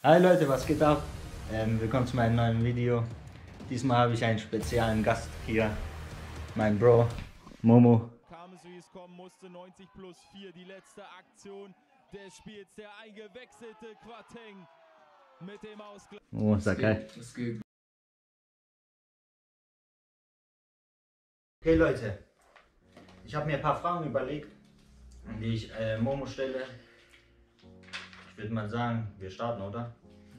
Hi Leute, was geht ab? Willkommen zu meinem neuen Video. Diesmal habe ich einen speziellen Gast hier, mein Bro, Momo. Kam es wie es kommen musste, 90+4, die letzte Aktion des Spiels, der eingewechselte Quateng mit dem Ausgleich. Oh, Sakai. Das geht. Okay Leute, ich habe mir ein paar Fragen überlegt, die ich Momo stelle. Ich würde mal sagen, wir starten, oder?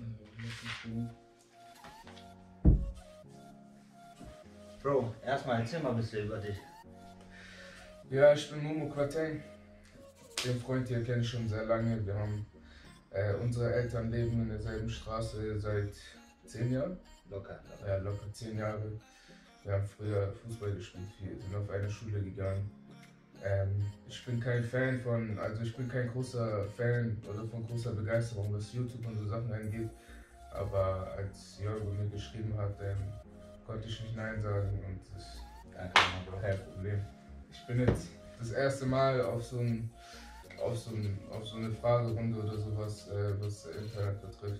Bro, erstmal erzähl mal ein bisschen über dich. Ja, ich bin Momo Quateng. Den Freund hier kenne ich schon sehr lange. Wir haben unsere Eltern leben in derselben Straße seit 10 Jahren. Locker. Ja, locker 10 Jahre. Wir haben früher Fußball gespielt, wir sind auf eine Schule gegangen. Ich bin kein Fan von, also ich bin kein großer Fan oder von großer Begeisterung, was YouTube und so Sachen angeht. Aber als Jorgo mir geschrieben hat, konnte ich nicht Nein sagen und das ist kein Problem. Ich bin jetzt das erste Mal auf so eine Fragerunde oder sowas, was Internet betrifft.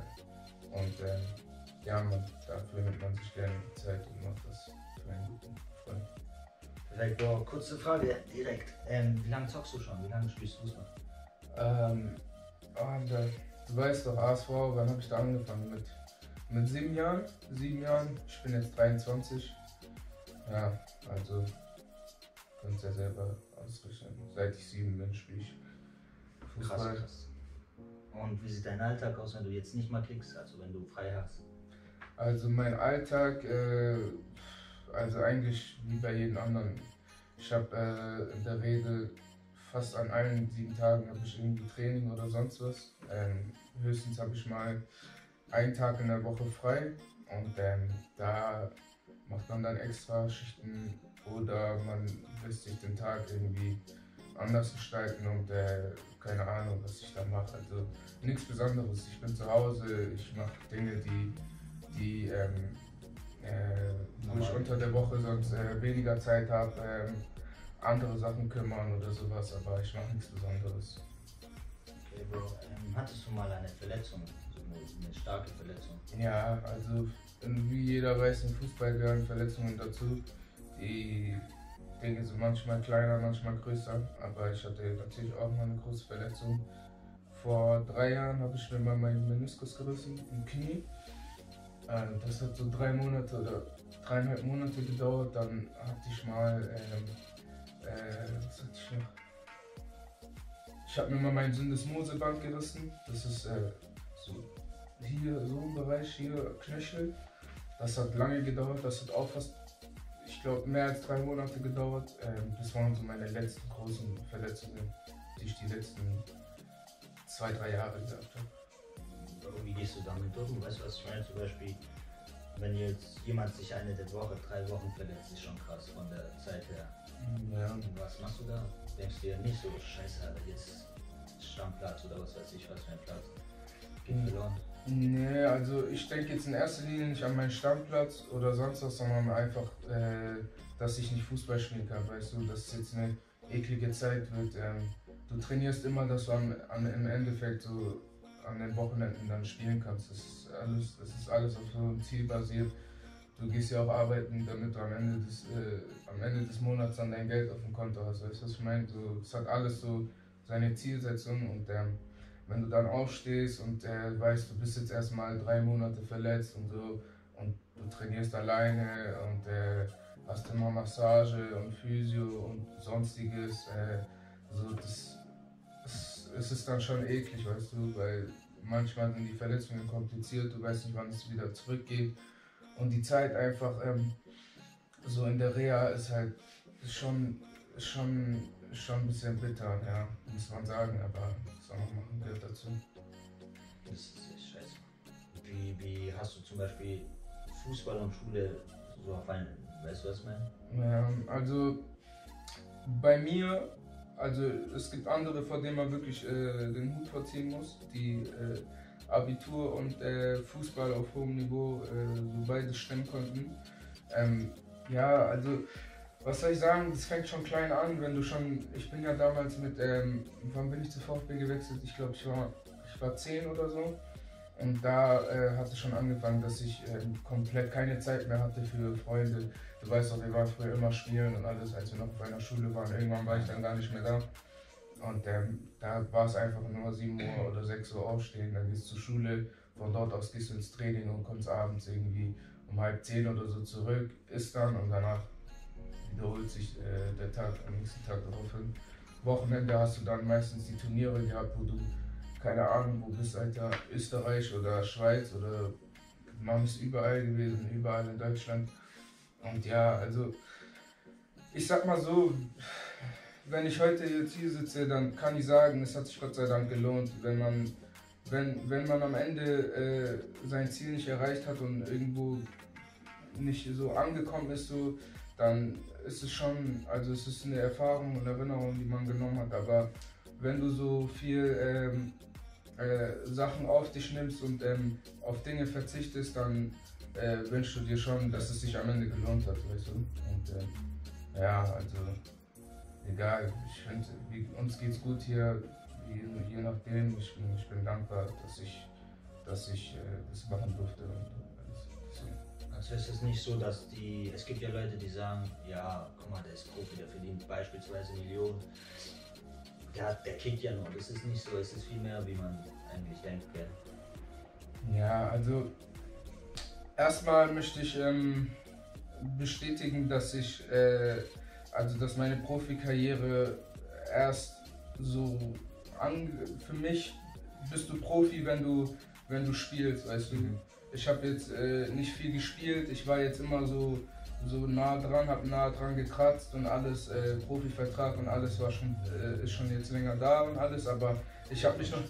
Ja, dafür nimmt man sich gerne die Zeit und macht das für einen guten Freund. Perfekt, Bro. Kurze Frage direkt. Wie lange zockst du schon? Wie lange spielst du Fußball? Du weißt doch, ASV, wann habe ich da angefangen? Mit 7 Jahren? 7 Jahren. Ich bin jetzt 23. Ja, also könnt ihr ja selber ausrechnen. Seit ich 7 bin, spiele ich Fußball. Krass. Und wie sieht dein Alltag aus, wenn du jetzt nicht mal kickst, also wenn du frei hast? Also mein Alltag, also eigentlich wie bei jedem anderen. Ich habe in der Regel fast an allen 7 Tagen habe ich irgendwie Training oder sonst was. Höchstens habe ich mal einen Tag in der Woche frei und da macht man dann extra Schichten oder man lässt sich den Tag irgendwie anders gestalten und keine Ahnung, was ich da mache. Also nichts Besonderes. Ich bin zu Hause, ich mache Dinge, wo ich unter der Woche sonst weniger Zeit habe, andere Sachen kümmern oder sowas, aber ich mache nichts Besonderes. Okay, Bro. Hattest du mal eine Verletzung, so eine starke Verletzung? Ja, also wie jeder weiß, im Fußball gehören Verletzungen dazu. Die Dinge sind manchmal kleiner, manchmal größer, aber ich hatte natürlich auch mal eine große Verletzung. Vor 3 Jahren habe ich mir mal meinen Meniskus gerissen im Knie. Das hat so 3 Monate oder 3,5 Monate gedauert. Dann hatte ich mal, was hatte ich noch? Ich habe mir mal mein Syndesmoseband gerissen. Das ist so hier, so im Bereich hier, Knöchel. Das hat lange gedauert. Das hat auch fast, ich glaube, mehr als 3 Monate gedauert. Das waren so meine letzten großen Verletzungen, die ich die letzten 2-3 Jahre gehabt habe. Wie gehst du damit um? Weißt du, was ich meine? Zum Beispiel, wenn jetzt jemand sich eine der Woche, 3 Wochen verletzt, ist schon krass von der Zeit her. Ja. Und was machst du da? Denkst du dir nicht so, scheiße, aber jetzt Stammplatz oder was weiß ich, was für ein Platz geht verloren? Nee, also ich denke jetzt in erster Linie nicht an meinen Stammplatz oder sonst was, sondern einfach, dass ich nicht Fußball spielen kann, weißt du, dass es jetzt eine eklige Zeit wird. Du trainierst immer, dass du im Endeffekt so an den Wochenenden dann spielen kannst. Das ist alles auf so einem Ziel basiert. Du gehst ja auch arbeiten, damit du am Ende des Monats dann dein Geld auf dem Konto hast. Weißt du, was ich meine? Es hat alles so seine Zielsetzung und wenn du dann aufstehst und weißt, du bist jetzt erstmal 3 Monate verletzt und so und du trainierst alleine und hast immer Massage und Physio und sonstiges, es ist dann schon eklig, weißt du, weil manchmal sind die Verletzungen kompliziert, du weißt nicht, wann es wieder zurückgeht und die Zeit einfach so in der Reha ist halt schon ein bisschen bitter, ja, muss man sagen, aber was soll man machen, gehört dazu. Das ist echt scheiße. Wie hast du zum Beispiel Fußball und Schule so auf einen, weißt du was ich meine? Ja, also bei mir, also es gibt andere, vor denen man wirklich den Hut vorziehen muss, die Abitur und Fußball auf hohem Niveau so beides stemmen konnten. Ja, also was soll ich sagen, das fängt schon klein an, wenn du schon, ich bin ja damals mit, wann bin ich zu VfB gewechselt? Ich glaube, ich war 10 oder so. Und da hat es schon angefangen, dass ich komplett keine Zeit mehr hatte für Freunde. Du weißt doch, wir waren früher immer spielen und alles, als wir noch auf einer Schule waren. Irgendwann war ich dann gar nicht mehr da. Und da war es einfach nur 7 Uhr oder 6 Uhr aufstehen, dann gehst du zur Schule, von dort aus gehst du ins Training und kommst abends irgendwie um 9:30 oder so zurück, isst dann und danach wiederholt sich der Tag am nächsten Tag darauf hin. Wochenende hast du dann meistens die Turniere gehabt, wo du, keine Ahnung, wo bist, Alter, Österreich oder Schweiz oder man ist überall gewesen, überall in Deutschland. Und ja, also ich sag mal so, wenn ich heute jetzt hier sitze, dann kann ich sagen, es hat sich Gott sei Dank gelohnt, wenn man am Ende sein Ziel nicht erreicht hat und irgendwo nicht so angekommen ist, so, dann ist es schon, also es ist eine Erfahrung und Erinnerung, die man genommen hat, aber wenn du so viel Sachen auf dich nimmst und auf Dinge verzichtest, dann wünschst du dir schon, dass es sich am Ende gelohnt hat, weißt du? Und ja, also egal, ich finde, uns geht's gut hier, je nachdem, ich bin dankbar, dass ich das machen durfte und alles. So. Also ist es nicht so, dass es gibt ja Leute, die sagen, ja, guck mal, der ist Profi, der verdient beispielsweise Millionen. Der kickt ja nur, das ist nicht so, es ist viel mehr, wie man eigentlich denkt, gell? Ja, also erstmal möchte ich bestätigen, dass dass meine Profikarriere erst so für mich bist du Profi, wenn du spielst, weißt du. Ich habe jetzt nicht viel gespielt, ich war jetzt immer so nah dran, habe nah dran gekratzt und alles, Profivertrag und alles ist schon jetzt länger da und alles, aber ich habe mich noch,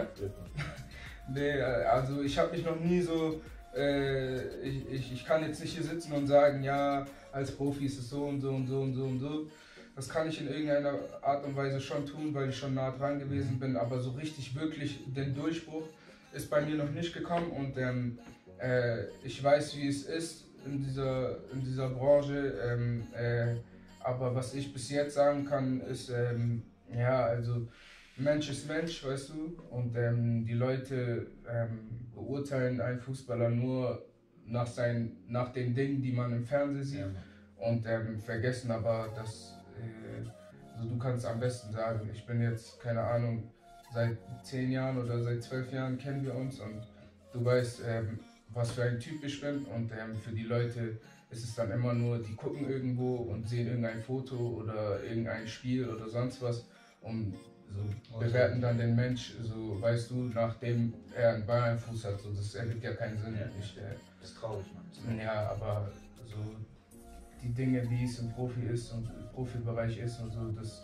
nee, also ich habe mich noch nie so, ich kann jetzt nicht hier sitzen und sagen, ja, als Profi ist es so und so und so und so und so. Das kann ich in irgendeiner Art und Weise schon tun, weil ich schon nah dran gewesen bin, aber so richtig wirklich den Durchbruch ist bei mir noch nicht gekommen und ich weiß, wie es ist in dieser Branche, aber was ich bis jetzt sagen kann, ist, ja, also Mensch ist Mensch, weißt du, und die Leute beurteilen einen Fußballer nur nach den Dingen, die man im Fernsehen sieht und vergessen aber, dass also du kannst am besten sagen, ich bin jetzt, keine Ahnung, seit 10 Jahren oder seit 12 Jahren kennen wir uns und du weißt, was für ein Typ ich bin und für die Leute ist es dann immer nur, die gucken irgendwo und sehen irgendein Foto oder irgendein Spiel oder sonst was und so bewerten dann den Mensch, so weißt du, nachdem er einen Ball am Fuß hat, so, das ergibt ja keinen Sinn. Ja, das ist traurig, Mann. Ja, aber so die Dinge, wie es im Profi ist und im Profibereich ist und so, das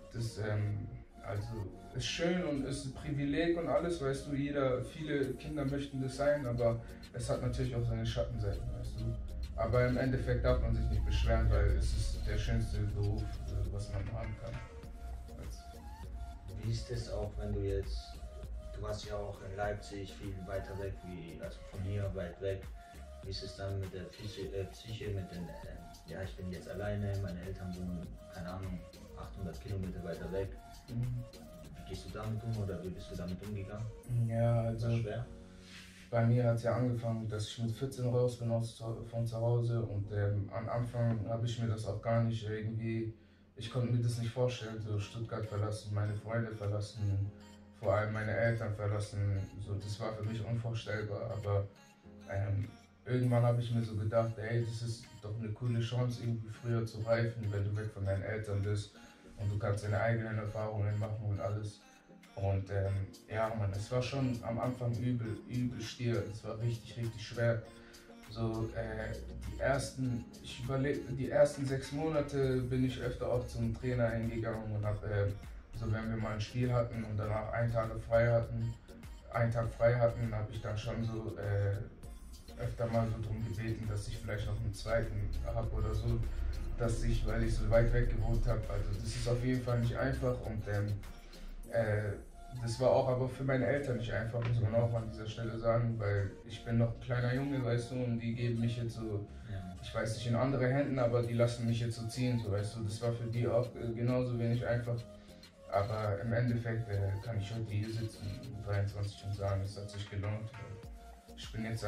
also ist schön und ist ein Privileg und alles, weißt du, viele Kinder möchten das sein, aber es hat natürlich auch seine Schattenseiten, weißt du. Aber im Endeffekt darf man sich nicht beschweren, weil es ist der schönste Beruf, was man haben kann. Wie ist es auch, wenn du warst ja auch in Leipzig, viel weiter weg, also von hier weit weg. Wie ist es dann mit der Psyche, mit den, ja, ich bin jetzt alleine, meine Eltern wohnen, keine Ahnung, 800 Kilometer weiter weg. Wie gehst du damit um oder wie bist du damit umgegangen? Ja, also war schwer? Bei mir hat es ja angefangen, dass ich mit 14 raus bin von zu Hause und am Anfang habe ich mir das auch gar nicht irgendwie, ich konnte mir das nicht vorstellen, so Stuttgart verlassen, meine Freunde verlassen, vor allem meine Eltern verlassen, so das war für mich unvorstellbar, aber irgendwann habe ich mir so gedacht, ey, das ist doch eine coole Chance, irgendwie früher zu reifen, wenn du weg von deinen Eltern bist und du kannst deine eigenen Erfahrungen machen und alles. Und ja, Mann, es war schon am Anfang übel stier, es war richtig, richtig schwer. So, die ersten 6 Monate bin ich öfter auch zum Trainer hingegangen und habe, so wenn wir mal ein Spiel hatten und danach einen Tag frei hatten, habe ich dann schon so öfter mal so darum gebeten, dass ich vielleicht noch einen zweiten habe oder so, weil ich so weit weg gewohnt habe. Also das ist auf jeden Fall nicht einfach und das war auch aber für meine Eltern nicht einfach, muss man auch an dieser Stelle sagen, weil ich bin noch ein kleiner Junge, weißt du, und die geben mich jetzt so, ich weiß nicht, in andere Händen, aber die lassen mich jetzt so ziehen, so, weißt du, das war für die auch genauso wenig einfach. Aber im Endeffekt kann ich heute hier sitzen, 23 und sagen, es hat sich gelohnt. Ich bin ja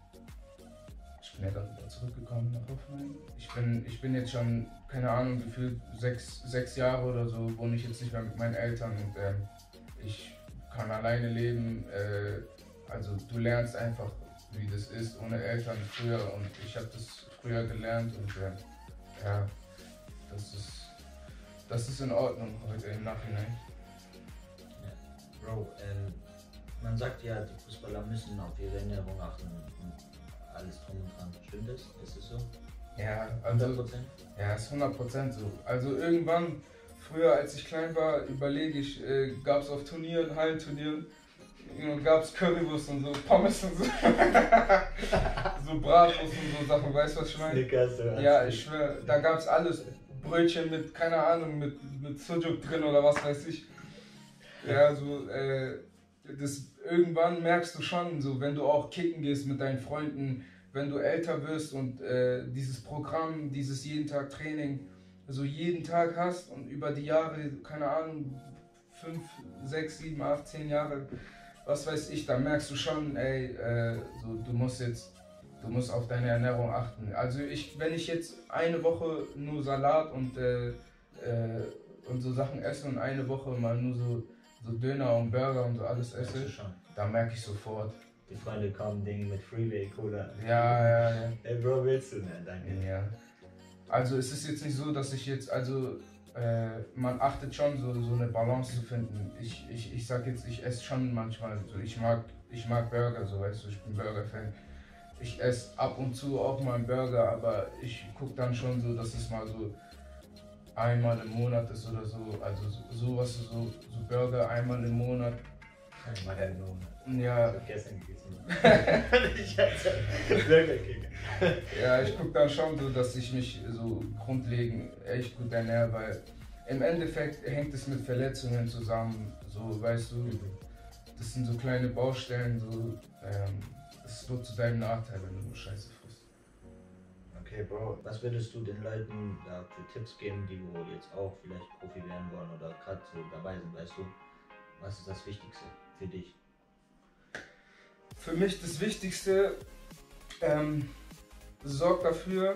dann wieder zurückgekommen nach Hoffenheim. Ich bin jetzt schon, keine Ahnung, gefühlt 6 Jahre oder so, wohne ich jetzt nicht mehr mit meinen Eltern und ich kann alleine leben. Also du lernst einfach, wie das ist ohne Eltern früher und ich habe das früher gelernt und ja, das ist in Ordnung heute im Nachhinein. Ja. Bro, man sagt ja, die Fußballer müssen auf ihre Ernährung achten und alles drum und dran. Stimmt das? Ist es so? Ja, also 100%? ja, ist 100% so. Also irgendwann, früher als ich klein war, überlege ich, gab es auf Turnieren, Hallenturnieren, gab es Currywurst und so, Pommes und so. So Bratwurst und so Sachen, weißt du, was ich meine? Snickers, Ja, ich schwöre, da gab es alles. Brötchen mit, keine Ahnung, mit Sujuk drin oder was weiß ich. Ja, so, irgendwann merkst du schon, so, wenn du auch kicken gehst mit deinen Freunden, wenn du älter wirst und dieses Programm, dieses jeden Tag Training, so jeden Tag hast und über die Jahre, keine Ahnung, 5, 6, 7, 8, 10 Jahre, was weiß ich, dann merkst du schon, ey, so, du musst auf deine Ernährung achten. Also wenn ich jetzt eine Woche nur Salat und so Sachen esse und eine Woche mal nur so Döner und Burger und so alles esse, da merke ich sofort. Die Freunde kommen, Ding mit Freeway, Cola. Ja. Ey Bro, willst du? Ne, danke. Ja. Also es ist jetzt nicht so, dass ich jetzt, man achtet schon, so eine Balance zu finden. Ich sag jetzt, ich esse schon manchmal, so, ich mag Burger, so weißt du, ich bin Burger-Fan. Ich esse ab und zu auch mal einen Burger, aber ich gucke dann schon so, dass es mal so einmal im Monat ist oder so. Also sowas, so Burger einmal im Monat. Einmal im Monat. Ja. Gestern geht's nicht. Ich hatte Burger King. Ja, ich gucke dann schon so, dass ich mich so grundlegend echt gut ernähre, weil im Endeffekt hängt es mit Verletzungen zusammen. So, weißt du, das sind so kleine Baustellen, so. Es wird zu deinem Nachteil, wenn du nur Scheiße frisst. Okay, Bro, was würdest du den Leuten da für Tipps geben, die wo jetzt auch vielleicht Profi werden wollen oder gerade so dabei sind, weißt du? Was ist das Wichtigste für dich? Für mich das Wichtigste, sorgt dafür,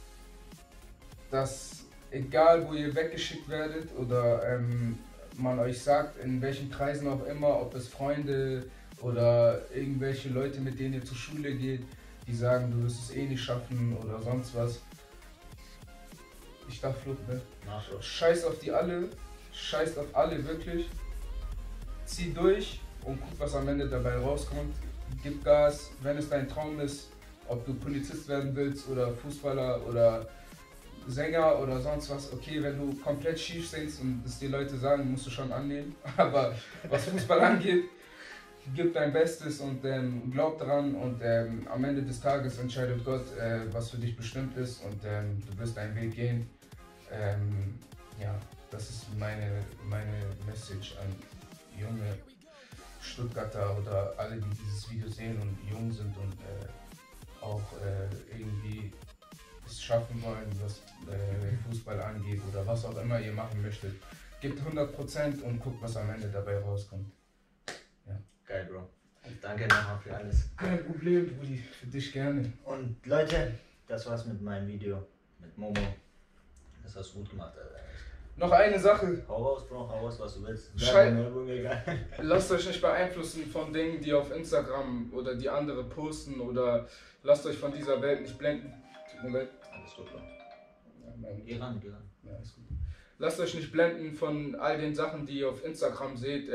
dass egal wo ihr weggeschickt werdet oder man euch sagt, in welchen Kreisen auch immer, ob es Freunde oder irgendwelche Leute, mit denen ihr zur Schule geht, die sagen, du wirst es eh nicht schaffen oder sonst was. Ich darf Flucht, ne? Scheiß auf die alle, scheißt auf alle wirklich. Zieh durch und guck, was am Ende dabei rauskommt. Gib Gas, wenn es dein Traum ist, ob du Polizist werden willst oder Fußballer oder Sänger oder sonst was. Okay, wenn du komplett schief singst und es die Leute sagen, musst du schon annehmen. Aber was Fußball angeht, gib dein Bestes und glaub daran und am Ende des Tages entscheidet Gott, was für dich bestimmt ist und du wirst deinen Weg gehen. Ja, das ist meine Message an junge Stuttgarter oder alle, die dieses Video sehen und jung sind und auch irgendwie es schaffen wollen, was Fußball angeht oder was auch immer ihr machen möchtet. Gebt 100% und guckt, was am Ende dabei rauskommt. Ja. Geil, Bro. Danke nochmal für alles. Kein Problem, Brudi. Für dich gerne. Und Leute, das war's mit meinem Video mit Momo. Das hast du gut gemacht, Alter. Noch eine Sache. Hau raus, Bro, hau raus, was du willst. Lasst euch nicht beeinflussen von Dingen, die auf Instagram oder die andere posten oder lasst euch von dieser Welt nicht blenden. Tut mir leid. Alles gut, Bro. Geh ran. Ja, ist gut. Lasst euch nicht blenden von all den Sachen, die ihr auf Instagram seht.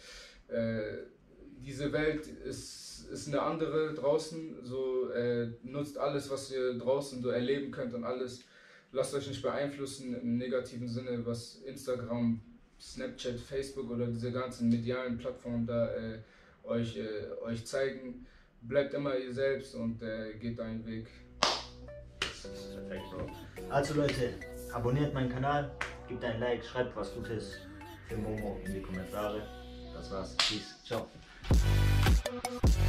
Diese Welt ist eine andere draußen. So nutzt alles, was ihr draußen so erleben könnt und alles. Lasst euch nicht beeinflussen im negativen Sinne, was Instagram, Snapchat, Facebook oder diese ganzen medialen Plattformen da euch zeigen. Bleibt immer ihr selbst und geht euren Weg. Perfekt, Bro. Also Leute, abonniert meinen Kanal, gebt ein Like, schreibt was Gutes für Momo in die Kommentare. Das war's. Peace. Ciao.